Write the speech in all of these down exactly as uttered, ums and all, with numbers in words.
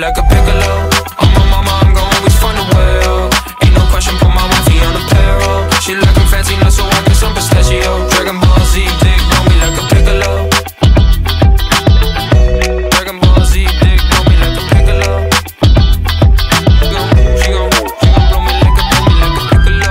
like a piccolo. On my mama, I'm gon' always find a well. Ain't no question, put my wifey on the peril. She like I'm fancy, not so I get some pistachio. Dragon Ball Z, dick, know me like a piccolo. Dragon Ball Z, dick, know me like a piccolo. She gon', she gon', she gon' blow me like a, blow me like a piccolo.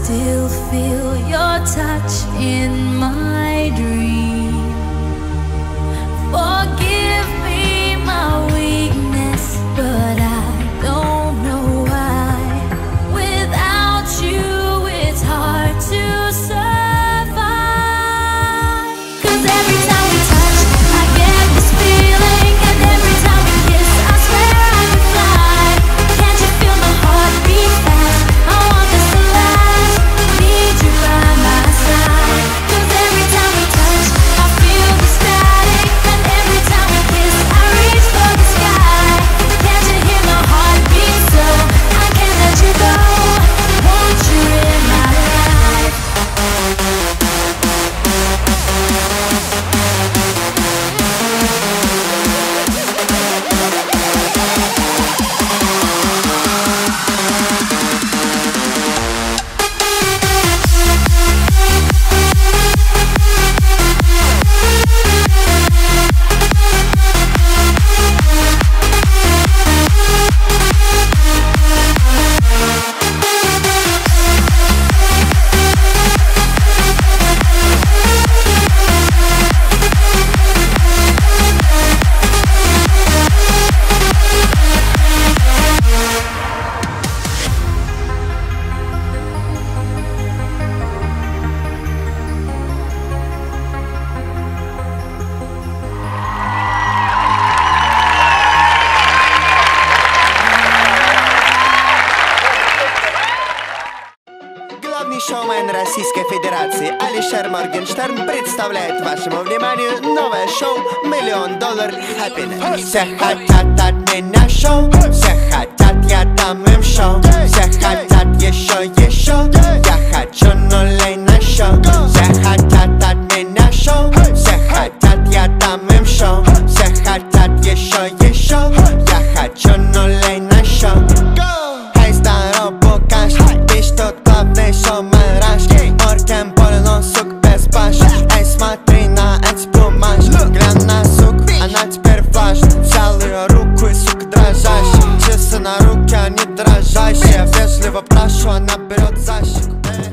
still feel your touch in my dream. Forgive me my weakness, but I don't know why. Without you, it's hard to survive. 'Cause every time we touch, I get this feeling, and every time we kiss, I swear I could fly. Can't you feel my heart beat fast? I want this to last. Need you by my side. 'Cause every time we touch, I feel the static, and every time we kiss, I reach for the sky. Can't you hear my heart beat so? I can't let you go. Want you in my life. Главный шоумен Российской Федерации Алишер Моргенштерн представляет вашему вниманию новое шоу «Миллион доллар Happiness». Все хотят от меня шоу, все хотят, я дам им шоу. Все хотят еще, еще, я хочу нулей на счет. Все хотят от меня шоу, все хотят, я дам им шоу. Все хотят еще, еще, я хочу нулей на счет. Эй, здорово, Букаш, ты что главный шоумен Раш? Оркем полно, сук, без баш. Эй, смотри на этот плюмаж. Глянь на сук, она теперь флаш. Взял ее руку и, сука, дрожащая. Часы на руке, они дрожащие. Вежливо прошу, она берет за щеку.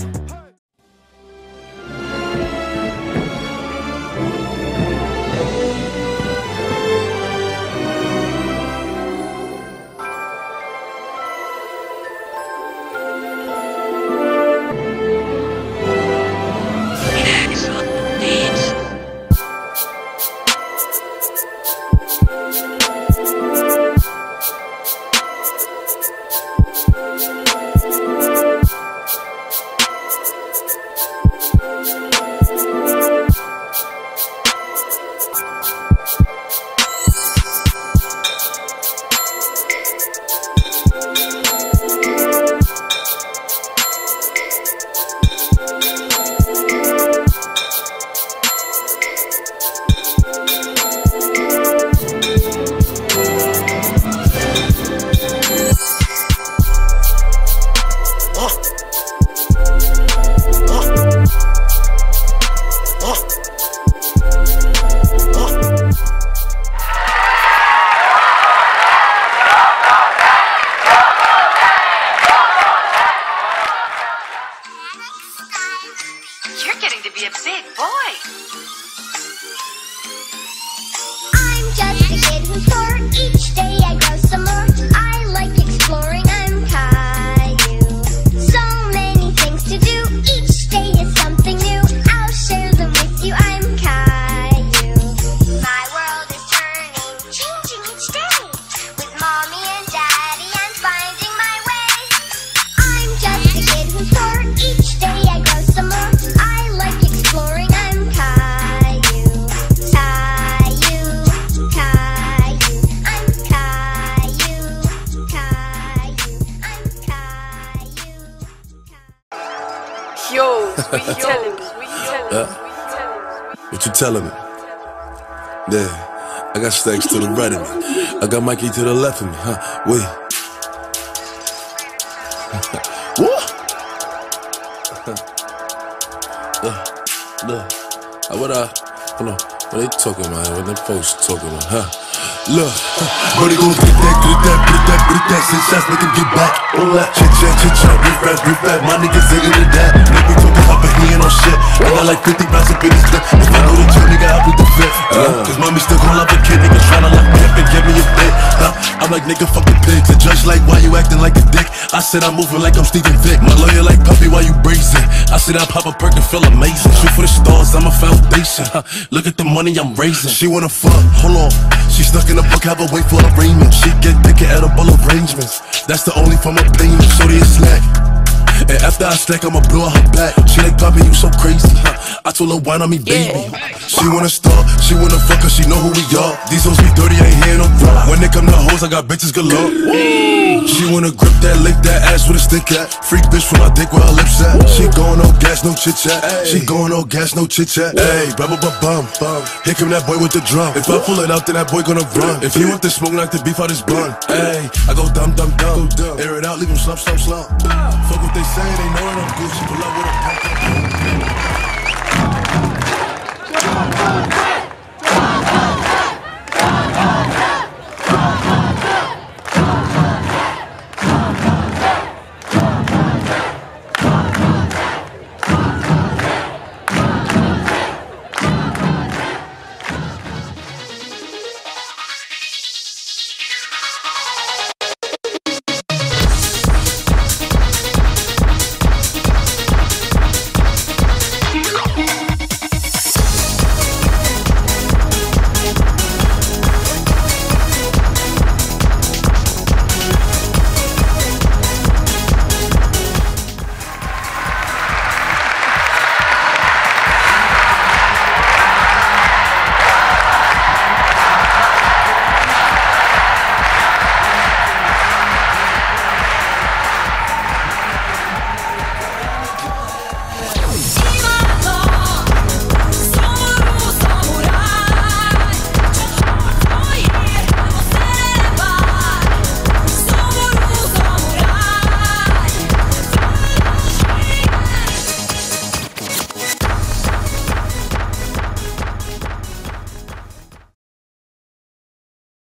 You're getting to be a big boy. I'm just a kid who's four. Each day I grow some more. I like exploring. I'm Caillou. So many things to do. Each day is something new. I'll share them with you. I'm Caillou. My world is turning, changing each day. With mommy and daddy, I'm finding my way. I'm just a kid who's four. Each day I grow some more. I like exploring. I'm Caillou. Caillou. Caillou. I'm Caillou. Caillou. I'm Caillou. Yo, what you telling me? What you telling me? Yeah. What you telling me? Yeah, I got stacks to the right of me. I got Mikey to the left of me, huh? Wait. What? Look, look. Uh, what uh, hold on. What they talking about? What them folks talking about, huh? Look, Brody gon' get that, get that, get that, get that. Six shots, make him get back. All that chit chat, chit chat, rip rap, rip rap. My niggas ain't into that. Make me talking up and he ain't on shit. I got like fifty rounds up in his clip. If I go to jail, nigga, I'll be the fifth. Uh, Cause mommy still gon' love a kid. Niggas tryna lock me up and give me a bit. Huh? I'm like, nigga, fuck the pigs. The judge like, why you acting like a dick? I said I'm moving like I'm Steven Vick. My lawyer like, puppy, why you bracing? I said I pop a perk and feel amazing. Shoot for the stars, I'm a foundation. Huh? Look at the money I'm raising. She wanna fuck, hold on. She stuck in the book, have her wait for arraignment. She get thick at edible arrangements. That's the only form of payment. Shorty is slack. And after I stack, I'ma blow her back. She like, Poppy, you so crazy. Huh? I told her, wine on me, baby. Yeah. She wanna start, she wanna fuck, cause she know who we are. These hoes be dirty, I ain't hear no rock. When they come to hoes, I got bitches galore. She wanna grip that, lick that ass with a stick at. Freak bitch from my dick where her lips at. She going no gas, no chit chat. She going no gas, no chit chat. Hey, bum bum bum bum. Here come that boy with the drum. If I pull it out, then that boy gonna run. If he want the smoke, knock the beef out his bun. Hey, I go dumb dumb dumb. Air it out, leave him slump slump slump. Fuck what they say, they know it, I'm Gucci. Pull up with a pump.